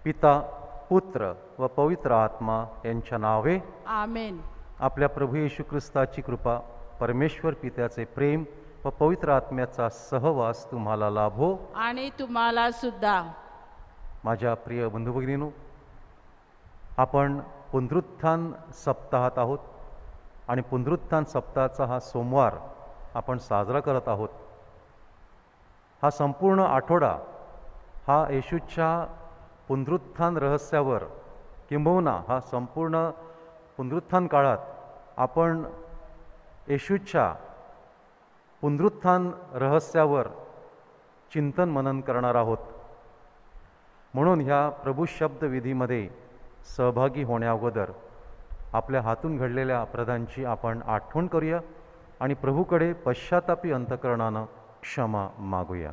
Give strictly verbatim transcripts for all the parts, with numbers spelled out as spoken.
पिता, पुत्र व पवित्र आत्मा यांच्या नावे आमेन. आपल्या प्रभू येशू ख्रिस्ताची कृपा, परमेश्वर पित्याचे प्रेम व पवित्र आत्म्याचा सहवास तुम्हाला लाभो. आणि तुम्हाला सुद्धा. माझ्या प्रिय बंधू भगिनींनो, आपण पुनरुत्थान सप्ताहात आहोत आणि पुनरुत्थान सप्ताहाचा हा सोमवार आपण साजरा करत आहोत. हा संपूर्ण आठवडा हा येशूच्या पुनरुत्थान रहस्यावर, किंबहुना हा संपूर्ण पुनरुत्थान काळात आपण येशूच्या पुनरुत्थान रहस्यावर चिंतन मनन करणार आहोत. म्हणून ह्या प्रभू शब्द विधीमध्ये सहभागी होण्याअगोदर आपल्या हातून घडलेल्या अपराधांची आपण आठवण करूया आणि प्रभूकडे पश्चातापी अंतकरणानं क्षमा मागूया.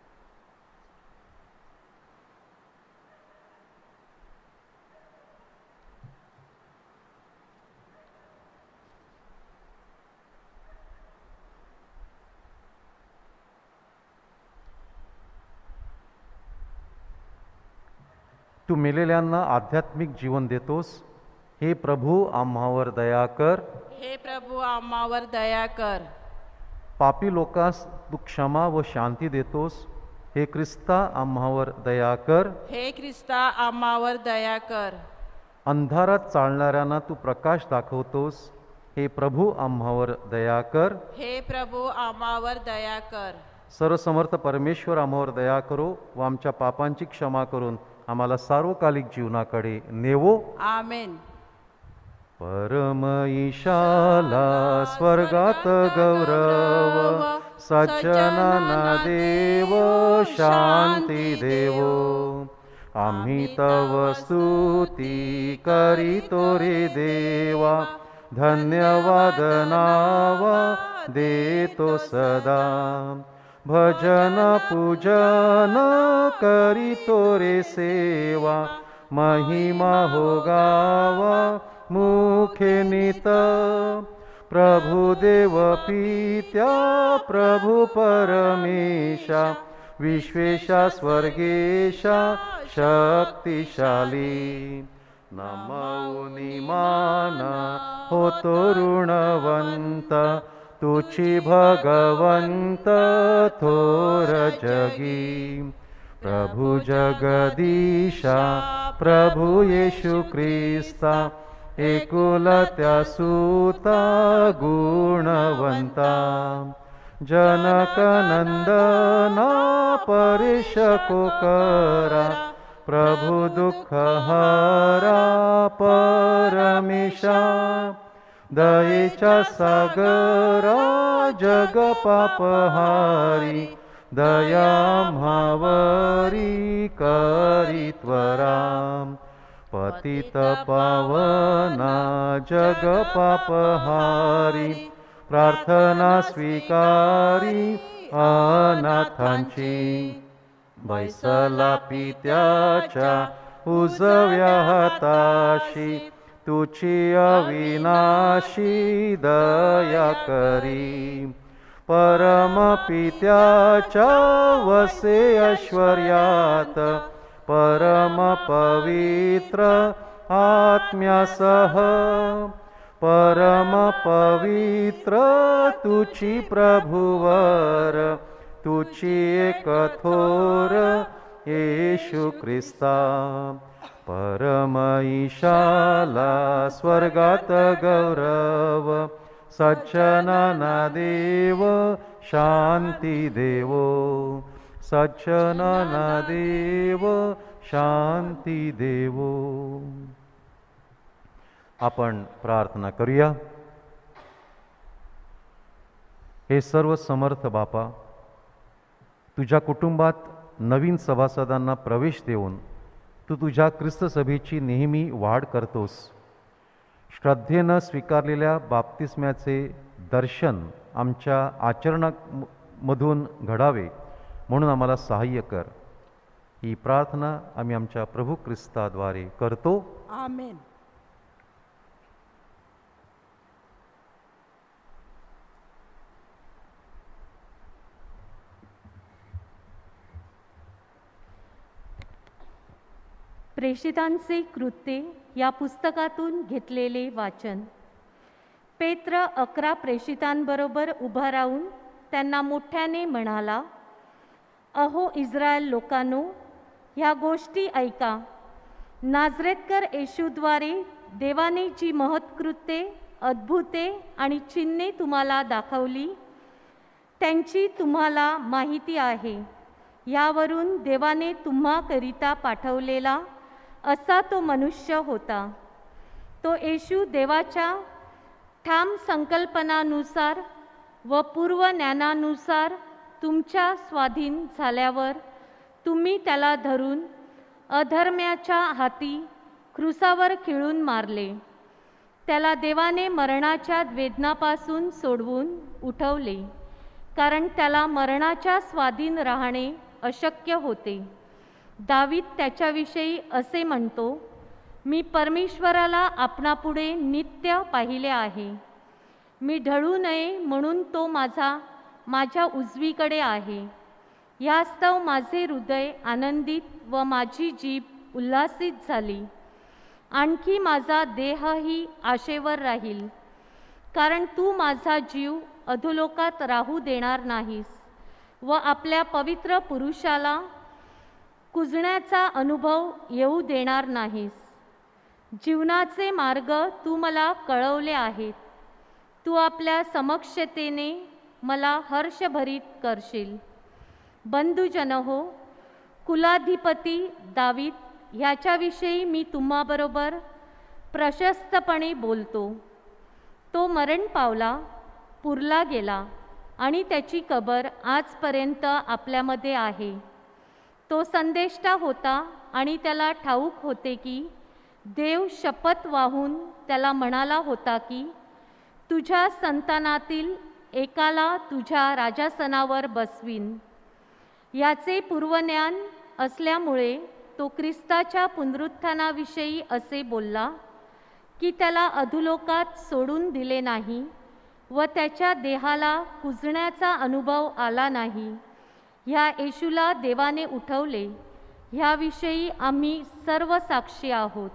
तू मेलेल्यांना आध्यात्मिक जीवन देतोस, हे प्रभू आम्हावर दया कर. हे प्रभू आम्हावर दया कर. पापी लोकांस तू क्षमा व शांती देतोस, हे ख्रिस्ता आम्हावर दया कर. हे ख्रिस्ता आम्हावर दया कर. अंधारात चालणाऱ्यांना तू प्रकाश दाखवतोस, हे प्रभू आम्हावर दया कर. हे प्रभू आम्हावर दया कर. सर्वसमर्थ परमेश्वर आम्हावर दया करो व आमच्या पापांची क्षमा करून आम्हाला सार्वकालिक जीवनाकडे नेवो. आमेन. परम ईशाला स्वर्गात गौरव, सज्जनांना देव शांती देवो. आम्ही तव स्तुती करीतो रे देवा, धन्यवाद नावा देतो सदा. भजन पूजन करीतो रे सेवा, महिमा हो गावा मुखे नित. प्रभु देव पित्या प्रभु परमेशा, विश्वेशा स्वर्गेशा शक्तिशाली. नमोनी माना होतो ऋणवंत, तुची भगवंत थोर जगी. प्रभु जगदीशा प्रभु येशू ख्रिस्ता, एकुलत्या सुता गुणवंता. जनक नंदना परेश को करा, प्रभु दुःख हरा परमेशा. दयेच्या सागरा जग पापहारी, दया म्हावरी करी त्वरा. पतित पावना जग पापहारी, प्रार्थना स्वीकारी अनाथांची. बैसला पित्याच्या उजव्या हाताशी, तुची अविनाशी दया करी. परम पित्याच्या वसे ऐश्वर्यात, परम पवित्र आत्म्यासह. परम पवित्र तुची प्रभुवर, तुची एक थोर येशू ख्रिस्ता. परम ईशाला स्वर्गात गौरव, सज्जनांना देव शांती देवो. सज्जनांना देव शांती देवो. आपण प्रार्थना करूया. हे सर्व समर्थ बापा, तुझ्या कुटुंबात नवीन सभासदांना प्रवेश देऊन तू तुझ्या ख्रिस्त सभेची नेहमी वाढ करतोस. श्रद्धेनं स्वीकारलेल्या बाप्तिस्म्याचे दर्शन आमच्या आचरणामधून घडावे म्हणून आम्हाला सहाय्य कर. ही प्रार्थना आम्ही आमच्या प्रभू ख्रिस्ताद्वारे करतो. आमेन. प्रेषितांचे कृत्ये या पुस्तकातून घेतलेले वाचन. पेत्र अकरा प्रेषितांबरोबर उभा राहून त्यांना मोठ्याने म्हणाला, अहो इस्रायल लोकांनो, ह्या गोष्टी ऐका. नाझरेतकर येशूद्वारे देवाने जी महत्कृत्ये, अद्भुते आणि चिन्हे तुम्हाला दाखवली त्यांची तुम्हाला माहिती आहे. यावरून देवाने तुम्हाकरिता पाठवलेला असा तो मनुष्य होता. तो येशू देवाच्या ठाम संकल्पनानुसार व पूर्व ज्ञानानुसार तुमच्या स्वाधीन झाल्यावर तुम्ही त्याला धरून अधर्म्याच्या हाती क्रूसावर खिळून मारले. त्याला देवाने मरणाच्या वेदनापासून सोडवून उठवले, कारण त्याला मरणाच्या स्वाधीन राहणे अशक्य होते. दावीद त्याच्याविषयी असे म्हणतो, मी परमेश्वराला आपणापुढे नित्य पाहिले आहे. मी ढळू नये म्हणून तो माझा माझ्या उजवीकडे आहे. यास्तव माझे हृदय आनंदित व माझी जीभ उल्हासित झाली. आणखी माझा देहही आशेवर राहील, कारण तू माझा जीव अधोलोकात राहू देणार नाहीस व आपल्या पवित्र पुरुषाला कुजण्याचा अनुभव येऊ देणार नाहीस. जीवनाचे मार्ग तू मला कळवले आहेत. तू आपल्या समक्षतेने मला हर्षभरित करशील. बंधुजन हो, कुलाधिपती दावीद ह्याच्याविषयी मी तुम्हाबरोबर प्रशस्तपणे बोलतो. तो मरण पावला, पुरला गेला आणि त्याची कबर आजपर्यंत आपल्यामध्ये आहे. तो संदेष्टा होता आणि त्याला ठाऊक होते की देव शपथ वाहून त्याला म्हणाला होता की तुझ्या संतानातील एकाला तुझ्या राजासनावर बसवीन. याचे पूर्वज्ञान असल्यामुळे तो ख्रिस्ताच्या पुनरुत्थानाविषयी असे बोलला की त्याला अधोलोकात सोडून दिले नाही व त्याच्या देहाला कुजण्याचा अनुभव आला नाही. ह्या येशूला देवाने उठवले, ह्याविषयी आम्ही सर्व साक्षी आहोत.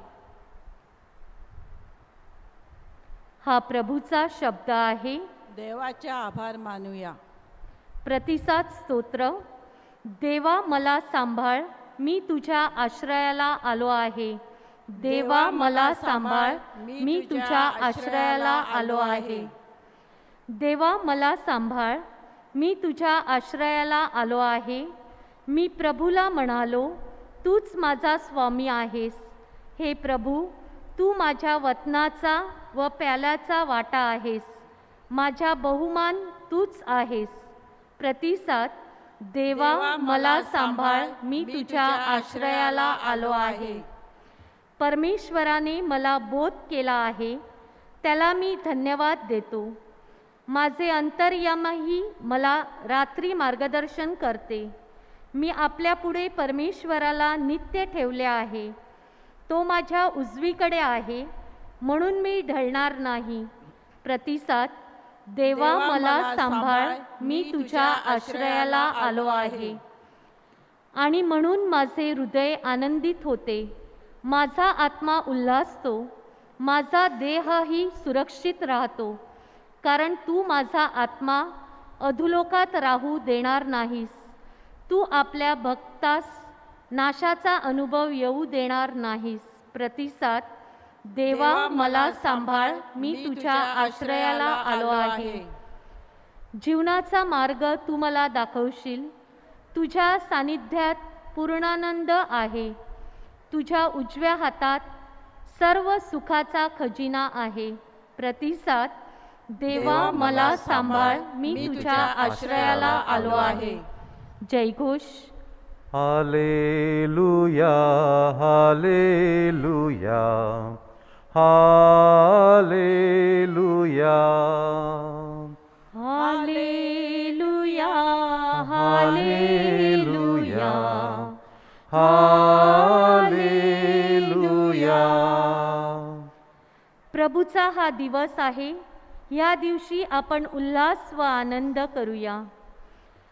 हा प्रभूचा शब्द आहे. देवाचे आभार मानूया. प्रतिसाद स्तोत्र. देवा मला सांभाळ, मी तुझ्या आश्रयाला आलो आहे. देवा मला सांभाळ, मी तुझ्या आश्रयाला आलो आहे. देवा मला सांभाळ, मी तुझ्या आश्रयाला आलो आहे. मी प्रभूला म्हणालो, तूच माझा स्वामी आहेस. हे प्रभू, तू माझ्या वतनाचा व प्याल्याचा वाटा आहेस. माझा बहुमान तूच आहेस. प्रतिसाद. देवा मला सांभाळ, मी तुझ्या आश्रयाला आलो आहे. परमेश्वराने मला बोध केला आहे, त्याला मी धन्यवाद देतो. माझे अंतर्यामही मला रात्री मार्गदर्शन करते. मी आपल्यापुढे परमेश्वराला नित्य ठेवले आहे. तो माझ्या उजवीकडे आहे, म्हणून मी ढळणार नाही. प्रतिसाद. देवा मला सांभाळ, मी तुझ्या आश्रयाला आलो आहे. आणि म्हणून माझे हृदय आनंदित होते, माझा आत्मा उल्हासतो, माझा देहही सुरक्षित राहतो, कारण तू माझा आत्मा अधोलोकात राहू देणार नाहीस. तू आपल्या भक्तास नाशाचा अनुभव येऊ देणार नाहीस. प्रतिसाद. देवा मला सांभाळ, मी तुझ्या आश्रयाला आलो आहे. जीवनाचा मार्ग तू मला दाखवशील. तुझ्या सानिध्यात पूर्णानंद आहे. तुझ्या उजव्या हातात सर्व सुखाचा खजिना आहे. प्रतिसाद. देवा मला सांभाळ, मी तुझ्या आश्रयाला आलो आहे. जयघोष. Hallelujah, hallelujah, hallelujah, hallelujah, hallelujah, hallelujah. प्रभूचा हा दिवस आहे. या दिवशी आपण उल्हास व आनंद करूया.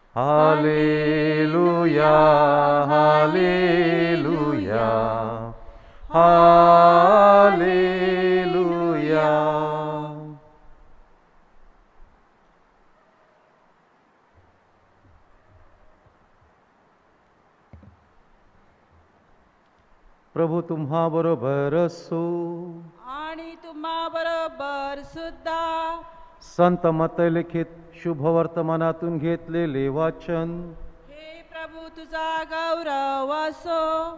Hallelujah, hallelujah, hallelujah. प्रभू तुम्हा बरोबर असो. आणि तुम्हा बरोबर सुद्धा. संत मत्तई लिखित शुभ वर्तमानातून घेतलेले वाचन. हे प्रभू तुझा गौरव असो.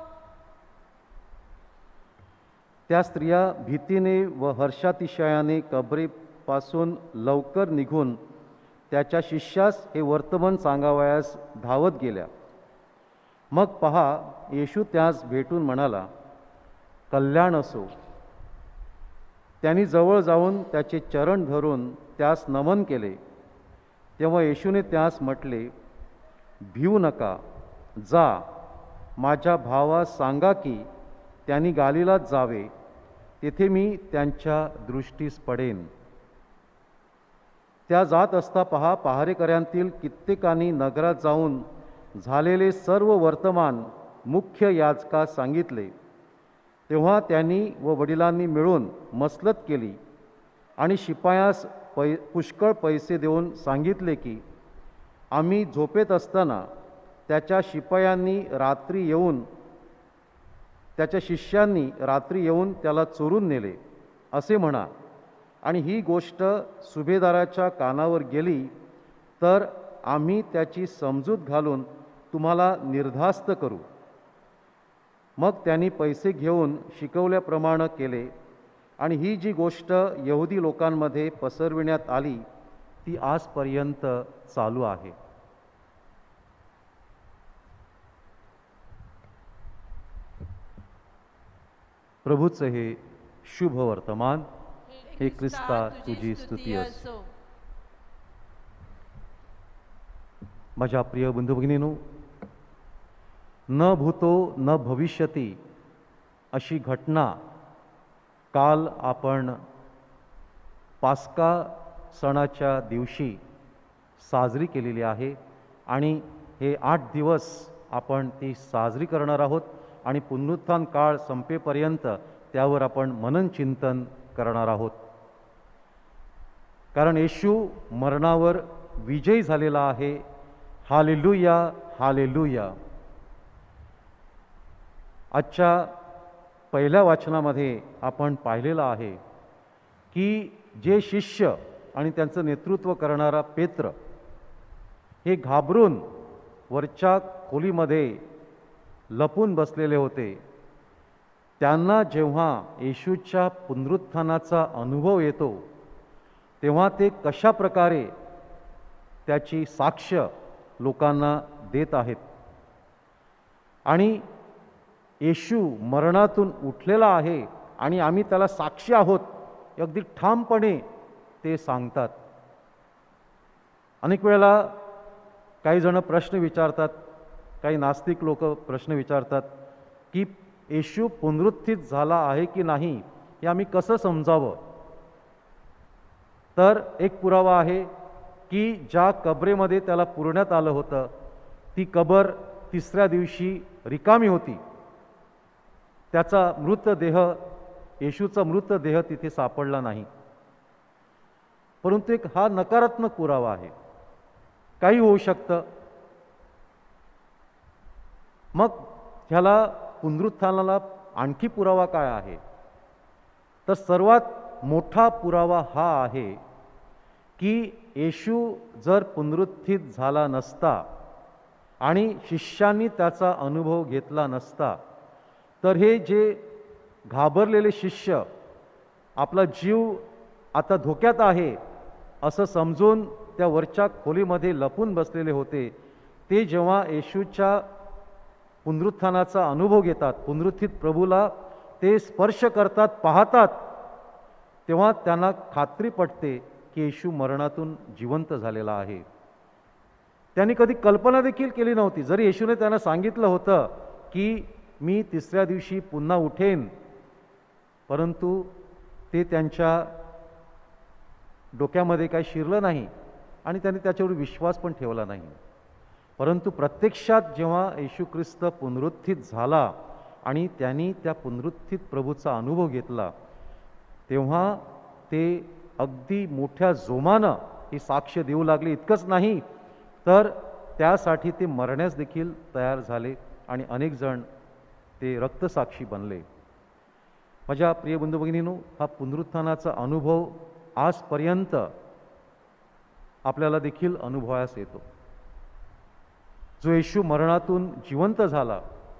त्या स्त्रिया भीतीने व हर्षातिशयाने कबरीपासून लवकर निघून त्याच्या शिष्यास हे वर्तमान सांगावयास धावत गेल्या. मग पहा, येशू त्यास भेटून म्हणाला, कल्याण असो. त्यांनी जवळ जाऊन त्याचे चरण धरून त्यास नमन केले. तेव्हा येशूने त्यास म्हटले, भिवू नका. जा, माझ्या भावास सांगा की त्यांनी गालिलात जावे, तेथे मी त्यांच्या दृष्टीस पडेन. त्या जात असता पहा, पहारेकऱ्यांतील कित्येकांनी नगरात जाऊन झालेले सर्व वर्तमान मुख्य याजकास सांगितले. तेव्हा त्यांनी व वडिलांनी मिळून मसलत केली आणि शिपायास पै पुष्कळ पैसे देऊन सांगितले की आम्ही झोपेत असताना त्याच्या शिपायांनी रात्री येऊन त्याच्या शिष्यांनी रात्री येऊन त्याला चोरून नेले असे म्हणा. आणि ही गोष्ट सुभेदाराच्या कानावर गेली तर आम्ही त्याची समजूत घालून तुम्हाला निर्धास्त करू. मग त्यांनी पैसे घेऊन शिकवल्याप्रमाणे केले. आणि ही जी गोष्ट यहुदी लोकांमध्ये पसरविण्यात आली ती आजपर्यंत चालू आहे. प्रभूचे हे शुभ वर्तमान. हे ख्रिस्ता तुझी स्तुती असो. माझ्या प्रिय बंधू भगिनींनो, न भूतो न भविष्यती अशी घटना काल आपण पास्का सणाच्या दिवशी साजरी केलेली आहे. आणि हे आठ दिवस आपण ती साजरी करणार आहोत. आणि पुनरुत्थान काळ संपेपर्यंत त्यावर आपण मनन चिंतन करणार आहोत. कारण येशू मरणावर विजयी झालेला आहे. Hallelujah, hallelujah. आजच्या पहिल्या वाचनामध्ये आपण पाहिलेलं आहे की जे शिष्य आणि त्यांचं नेतृत्व करणारा पेत्र हे घाबरून वरच्या खोलीमध्ये लपून बसलेले होते. त्यांना जेव्हा येशूच्या पुनरुत्थानाचा अनुभव येतो तेव्हा ते कशा प्रकारे त्याची साक्ष लोकांना देत आहेत. आणि येशू मरणातून उठलेला आहे आणि आम्ही त्याला साक्षी आहोत अगदी ठामपणे ते सांगतात. अनेक वेळेला काही जण प्रश्न विचारतात, काही नास्तिक लोक प्रश्न विचारतात की येशू पुनरुत्थित झाला आहे की नाही हे आम्ही कसं समजावं. तर एक पुरावा आहे की ज्या कबरेमध्ये त्याला पुरण्यात आलं होतं ती कबर तिसऱ्या दिवशी रिकामी होती. त्याचा मृतदेह, येशूचा मृतदेह तिथे सापडला नाही. परंतु एक हा नकारात्मक पुरावा आहे. काही होऊ शकतं. मग ह्याला पुनरुत्थानाला आणखी पुरावा काय आहे? तर सर्वात मोठा पुरावा हा आहे की येशू जर पुनरुत्थित झाला नसता आणि शिष्यांनी त्याचा अनुभव घेतला नसता तर हे जे घाबरलेले शिष्य आपला जीव आता धोक्यात आहे असं समजून त्या वरच्या खोलीमध्ये लपून बसलेले होते, ते जेव्हा येशूच्या पुनरुत्थानाचा अनुभव घेतात, पुनरुत्थित प्रभूला ते स्पर्श करतात, पाहतात, तेव्हा त्यांना खात्री पटते की येशू मरणातून जिवंत झालेला आहे. त्यांनी कधी कल्पना देखील केली नव्हती. जरी येशूने त्यांना सांगितलं होतं की मी तिसऱ्या दिवशी पुन्हा उठेन, परंतु ते त्यांच्या डोक्यामध्ये काही शिरलं नाही आणि त्यांनी त्याच्यावर विश्वास पण ठेवला नाही. परंतु प्रत्यक्षात जेव्हा येशू ख्रिस्त पुनरुत्थित झाला आणि त्यांनी त्या पुनरुत्थित प्रभूचा अनुभव घेतला, तेव्हा ते अगदी मोठ्या जोमानं ही साक्ष देऊ लागले. इतकंच नाही तर त्यासाठी ते मरण्यास देखील तयार झाले आणि अनेक जण ते रक्तसाक्षी बनले. माझ्या प्रिय बंधू भगिनींनो, हा पुनरुत्थानाचा अनुभव आजपर्यंत आपल्याला देखील अनुभवास येतो. जो येशू मरणातून जिवंत झाला,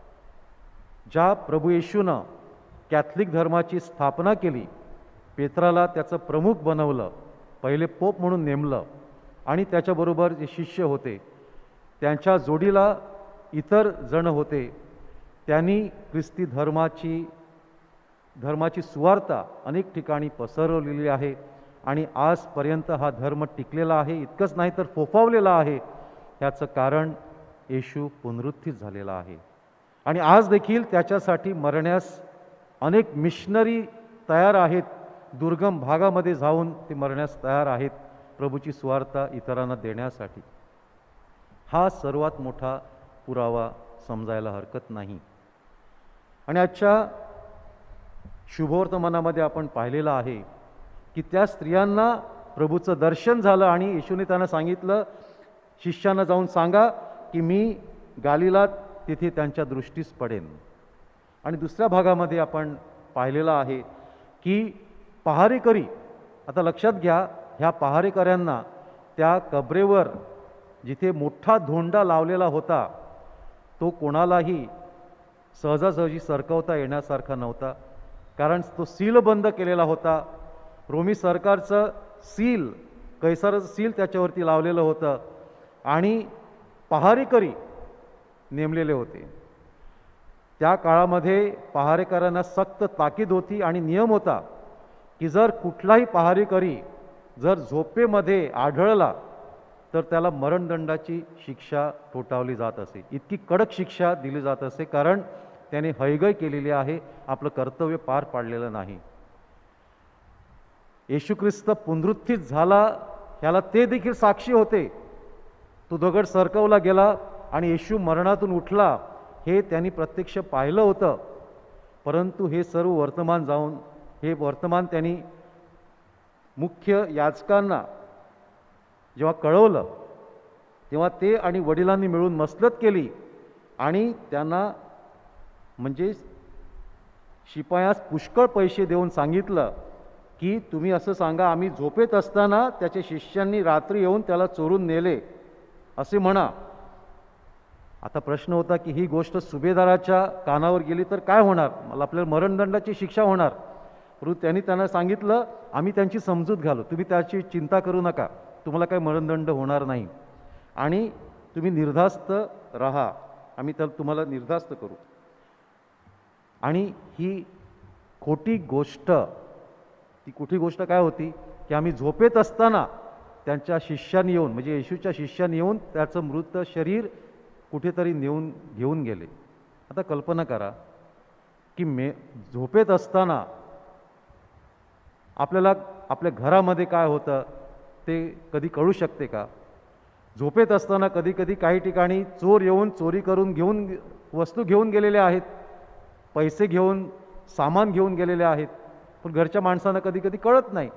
ज्या प्रभू येशूनं कॅथलिक धर्माची स्थापना केली, पेत्राला त्याचं प्रमुख बनवलं, पहिले पोप म्हणून नेमलं आणि त्याच्याबरोबर जे शिष्य होते त्यांच्या जोडीला इतर जण होते, त्यांनी ख्रिस्ती धर्माची धर्माची सुवार्ता अनेक ठिकाणी पसरवलेली आहे आणि आजपर्यंत हा धर्म टिकलेला आहे. इतकंच नाही तर फोफावलेला आहे. याचं कारण येशू पुनरुत्थित झालेला आहे आणि आज देखील त्याच्यासाठी मरण्यास अनेक मिशनरी तयार आहेत. दुर्गम भागामध्ये जाऊन ते मरण्यास तयार आहेत प्रभूची सुवार्ता इतरांना देण्यासाठी. हा सर्वात मोठा पुरावा समजायला हरकत नाही. आणि आजच्या शुभवर्तमानामध्ये आपण पाहिलेलं आहे की त्या स्त्रियांना प्रभूचं दर्शन झालं आणि येशूने त्यांना सांगितलं, शिष्यांना जाऊन सांगा की मी गालिलात तिथे त्यांच्या दृष्टीस पडेन. आणि दुसऱ्या भागामध्ये आपण पाहिलेलं आहे की पहारेकरी, आता लक्षात घ्या, ह्या पहारेकऱ्यांना त्या कबरेवर जिथे मोठा धोंडा लावलेला होता तो कोणालाही सहजासहजी सरकवता येण्यासारखा नव्हता, कारण तो सील बंद केलेला होता. रोमी सरकारचं सील, कैसराचं सील त्याच्यावरती लावलेलं होतं आणि पहारेकरी नेमलेले होते. त्या काळामध्ये पहारेकरांना सक्त ताकीद होती आणि नियम होता की जर कुठलाही पहारेकरी जर झोपेमध्ये आढळला तर त्याला मरणदंडाची शिक्षा ठोठावली जात असे. इतकी कडक शिक्षा दिली जात असे, कारण त्याने हयगय केलेली आहे, आपलं कर्तव्य पार पाडलेलं नाही. येशू ख्रिस्त पुनरुत्थित झाला ह्याला ते देखील साक्षी होते. तो दगड सरकवला गेला आणि येशू मरणातून उठला हे त्यांनी प्रत्यक्ष पाहिलं होतं. परंतु हे सर्व वर्तमान जाऊन हे वर्तमान त्यांनी मुख्य याजकांना जेव्हा कळवलं तेव्हा ते आणि वडिलांनी मिळून मसलत केली आणि त्यांना म्हणजे शिपायास पुष्कळ पैसे देऊन सांगितलं की तुम्ही असं सांगा, आम्ही झोपेत असताना त्याच्या शिष्यांनी रात्री येऊन त्याला चोरून नेले असे म्हणा. आता प्रश्न होता की ही गोष्ट सुभेदाराच्या कानावर गेली तर काय होणार, मला आपल्याला मरणदंडाची शिक्षा होणार. परंतु त्यांनी त्यांना सांगितलं, आम्ही त्यांची समजूत घालू, तुम्ही त्याची चिंता करू नका, तुम्हाला काही मरणदंड होणार नाही आणि तुम्ही निर्धास्त राहा, आम्ही तर तुम्हाला निर्धास्त करू. आणि ही खोटी गोष्ट, ती खोटी गोष्ट काय होती की आम्ही झोपेत असताना त्यांच्या शिष्यांनी येऊन, म्हणजे येशूच्या शिष्यांनी येऊन त्याचं मृत शरीर कुठेतरी नेऊन घेऊन गेले. आता कल्पना करा की मे झोपेत असताना आपल्याला आपल्या घरामध्ये काय होतं ते कधी कळू शकते का? झोपेत असताना कधी कधी काही ठिकाणी चोर येऊन चोरी करून घेऊन वस्तू घेऊन गेलेले आहेत, पैसे घेऊन सामान घेऊन गेलेले आहेत, पण घरच्या माणसांना कधी कधी कळत नाही.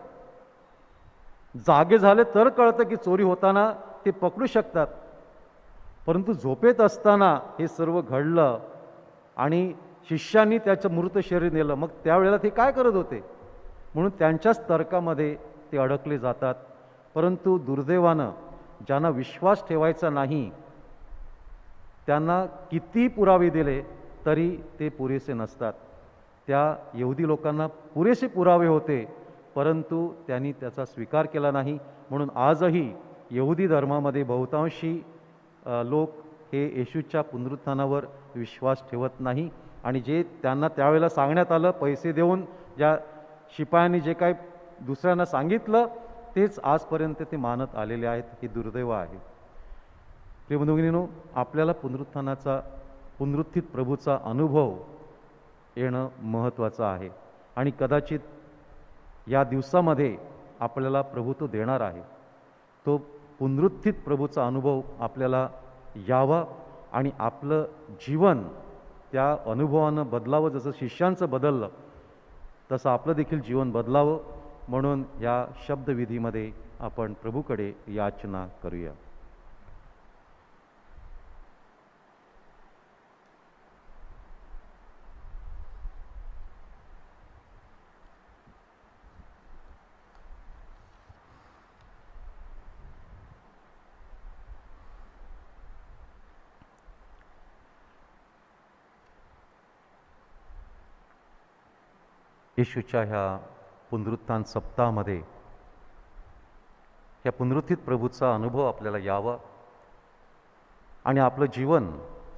जागे झाले तर कळतं की चोरी होताना ते पकडू शकतात. परंतु झोपेत असताना हे सर्व घडलं आणि शिष्यांनी त्याचं मृत शरीर नेलं, मग त्यावेळेला ते काय करत होते? म्हणून त्यांच्याच तर्कामध्ये ते अडकले जातात. परंतु दुर्दैवानं ज्यांना विश्वास ठेवायचा नाही त्यांना किती पुरावे दिले तरी ते पुरेसे नसतात. त्या यहुदी लोकांना पुरेसे पुरावे होते, परंतु त्यांनी त्याचा स्वीकार केला नाही. म्हणून आजही यहुदी धर्मामध्ये बहुतांशी लोक हे येशूच्या पुनरुत्थानावर विश्वास ठेवत नाही आणि जे त्यांना त्यावेळेला सांगण्यात आलं पैसे देऊन, ज्या शिपायांनी जे काही दुसऱ्यांना सांगितलं तेच आजपर्यंत ते मानत आलेले आहेत. हे दुर्दैव आहे. प्रिय बंधू भगिनींनो, आपल्याला पुनरुत्थानाचा पुनरुत्थित प्रभूचा अनुभव येणं महत्त्वाचं आहे आणि कदाचित या दिवसामध्ये आपल्याला प्रभू तो देणार आहे. तो पुनरुत्थित प्रभूचा अनुभव आपल्याला यावा आणि आपलं जीवन त्या अनुभवानं बदलावं. जसं शिष्यांचं बदललं तसं आपलं देखील जीवन बदलावं, म्हणून या शब्दविधीमध्ये आपण प्रभूकडे याचना करूया. येशूच्या ह्या पुनरुत्थान सप्ताहामध्ये ह्या पुनरुत्थित प्रभूचा अनुभव आपल्याला यावा आणि आपलं जीवन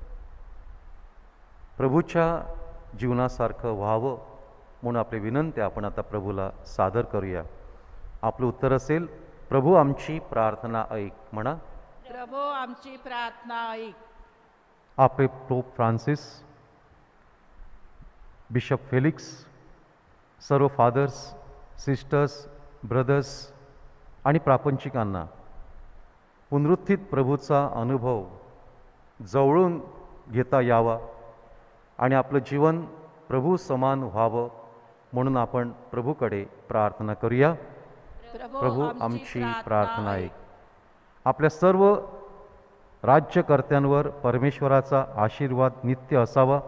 प्रभूच्या जीवनासारखं व्हावं म्हणून आपली विनंती आपण आता प्रभूला सादर करूया. आपलं उत्तर असेल, प्रभू आमची प्रार्थना ऐक. म्हणा, प्रभो आमची प्रार्थना ऐक. आपले पोप फ्रान्सिस, बिशप फेलिक्स, सर्व फादर्स, सिस्टर्स, ब्रदर्स आणि प्रापंचिकांना पुनरुत्थित प्रभूचा अनुभव जवळून घेता यावा आणि आपलं जीवन प्रभू समान व्हावं म्हणून आपण प्रभूकडे प्रार्थना करूया. प्रभू आमची प्रार्थना ऐक. आपल्या सर्व राज्यकर्त्यांवर परमेश्वराचा आशीर्वाद नित्य असावा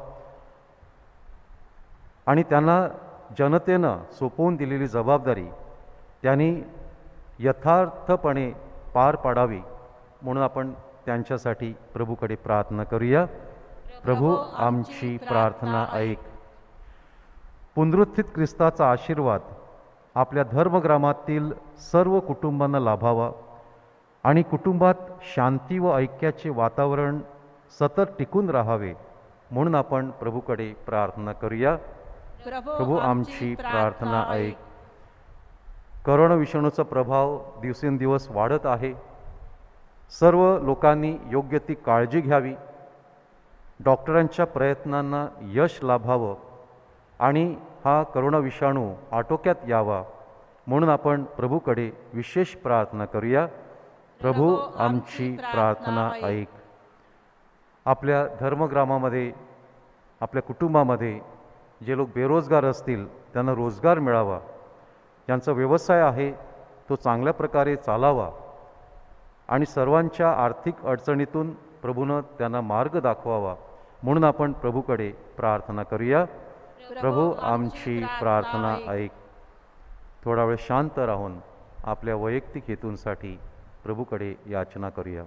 आणि त्यांना जनतेनं सोपवून दिलेली जबाबदारी त्यांनी यथार्थपणे पार पाडावी म्हणून आपण त्यांच्यासाठी प्रभूकडे प्रार्थना करूया. प्रभू आमची प्रार्थना ऐक. पुनरुत्थित ख्रिस्ताचा आशीर्वाद आपल्या धर्मग्रामातील सर्व कुटुंबांना लाभावा आणि कुटुंबात शांती व ऐक्याचे वातावरण सतत टिकून राहावे म्हणून आपण प्रभूकडे प्रार्थना करूया. प्रभू आमची प्रार्थना ऐक. करोना विषाणूचा प्रभाव दिवसेंदिवस वाढत आहे. सर्व लोकांनी योग्य ती काळजी घ्यावी. डॉक्टरांच्या प्रयत्नांना यश लाभावं आणि हा करोना विषाणू आटोक्यात यावा म्हणून आपण प्रभूकडे विशेष प्रार्थना करूया. प्रभू आमची प्रार्थना ऐक. आपल्या धर्मग्रामामध्ये, आपल्या कुटुंबामध्ये जे लोक बेरोजगार असतील त्यांना रोजगार मिळावा. ज्यांचा व्यवसाय आहे तो चांगल्या प्रकारे चालावा आणि सर्वांच्या आर्थिक अडचणीतून प्रभूनं त्यांना मार्ग दाखवावा म्हणून आपण प्रभूकडे प्रार्थना करूया. प्रभू आमची प्रार्थना ऐक. थोडा वेळ शांत राहून आपल्या वैयक्तिक हेतूंसाठी प्रभूकडे याचना करूया.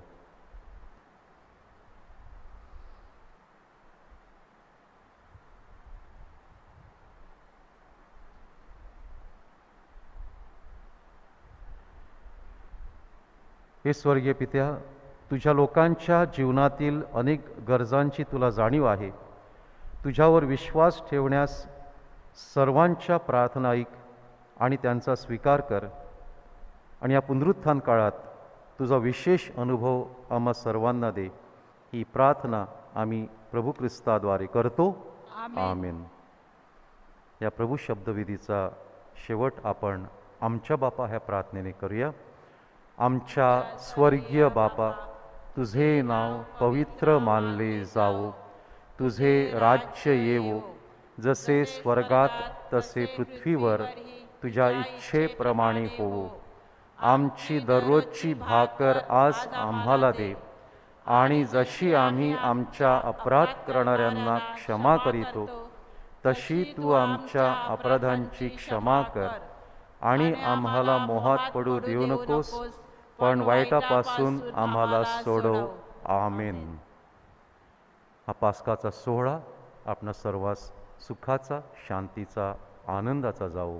हे स्वर्गीय पित्या, तुझ्या लोकांच्या जीवनातील अनेक गरजांची तुला जाणीव आहे. तुझ्यावर विश्वास ठेवण्यास सर्वांच्या प्रार्थना ऐक आणि त्यांचा स्वीकार कर आणि या पुनरुत्थान काळात तुझा विशेष अनुभव आम्हा सर्वांना दे. ही प्रार्थना आम्ही प्रभू ख्रिस्ताद्वारे करतो. आमेन. या प्रभू शब्दविधीचा शेवट आपण आमच्या बापा ह्या प्रार्थनेने करूया. आमच्या स्वर्गीय बापा, तुझे नाव पवित्र मानले जावो, तुझे राज्य येवो, जसे स्वर्गात तसे पृथ्वीवर तुझ्या इच्छेप्रमाणे होवो. आमची दररोजची भाकर आज आम्हाला दे आणि जशी आम्ही आमच्या अपराध करणाऱ्यांना क्षमा करीतो तशी तू आमच्या अपराधांची क्षमा कर आणि आम्हाला मोहात पडू देऊ नकोस, पण वाईटापासून आम्हाला सोडव. आमेन. हा पास्काचा सोहळा आपणा सर्वांस सुखाचा, शांतीचा, आनंदाचा जावो.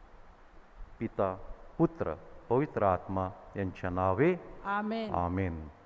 पिता, पुत्र, पवित्र आत्मा यांच्या नावे. आमेन. आमेन.